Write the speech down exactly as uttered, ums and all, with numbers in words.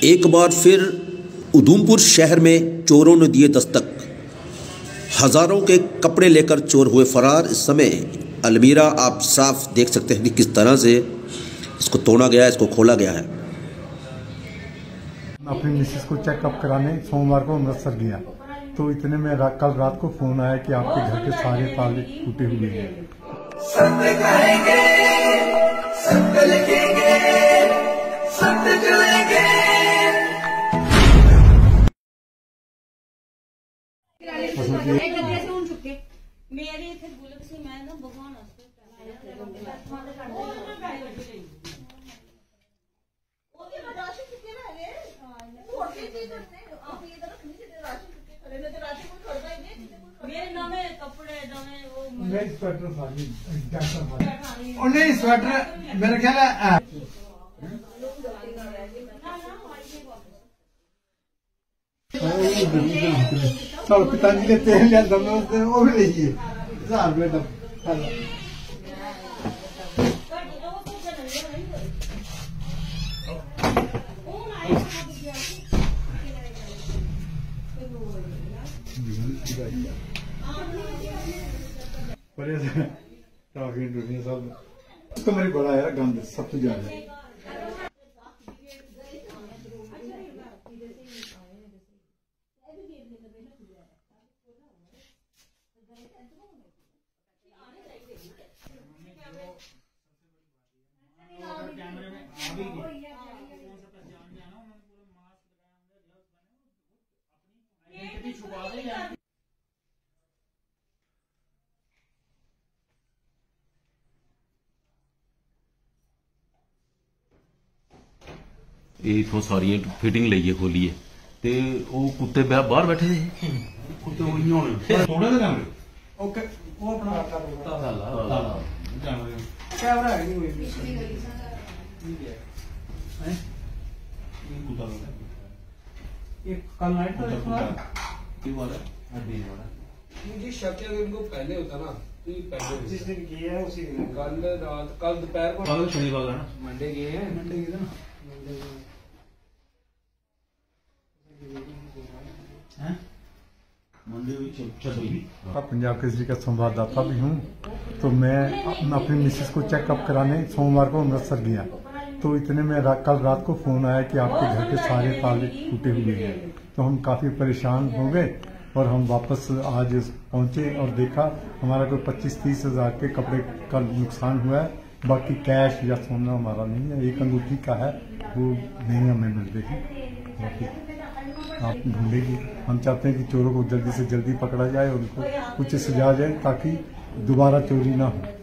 एक बार फिर उधमपुर शहर में चोरों ने दिए दस्तक। हज़ारों के कपड़े लेकर चोर हुए फरार। इस समय अलमीरा आप साफ देख सकते हैं कि किस तरह से इसको तोड़ा गया है, इसको खोला गया है। अपनी मिसेस को चेकअप कराने सोमवार को अमृतसर गया तो इतने में रा, कल रात को फोन आया कि आपके घर के सारे ताले टूटे हुए हैं। सत्य कहेंगे, सत्य लिखेंगे, सत्य चलेंगे। मेरी इथे बुलक से मैं ना भगवान मेरे नवे कपड़े नवे वो नहीं स्वेटर सारी और नहीं स्वेटर मेरे ख्याल है सब पिताजी ने तेल लिया दम वो भी लीजिए हजार रुपये दम काफी दुनिया सब तो मेरी बड़ा यार गंद सब तो ज्यादा इथों सारिया फिटिंग लीए खोलिए ते वो कुत्ते बाहर बैठे थे कुत्ते थोड़े दे कैमरे ओके वो अपना कैमरा है नहीं एक कल नाइट तो की बात है अभी वाला जी शक है इनको पहले होता ना तो ये पहले जिस दिन किया है उसी दिन कल रात कल दोपहर को कल शनिवार है ना मंडे गए हैं मंडे की ना पंजाब केसरी का संवाददाता भी हूँ। तो मैं अपनी मिसेस को चेकअप कराने सोमवार को अमृतसर गया तो इतने में रा, कल रात को फोन आया कि आपके घर के सारे ताले टूटे हुए हैं। तो हम काफ़ी परेशान हो गए और हम वापस आज पहुँचे और देखा हमारा कोई पच्चीस तीस हज़ार के कपड़े का नुकसान हुआ है। बाकी कैश या सोना हमारा नहीं है, एक अंगूठी का है वो नहीं हमें मिल रही। बाकी आप ढूंढेगी। हम चाहते हैं कि चोरों को जल्दी से जल्दी पकड़ा जाए और उनको कुछ सजा जाए ताकि दोबारा चोरी ना हो।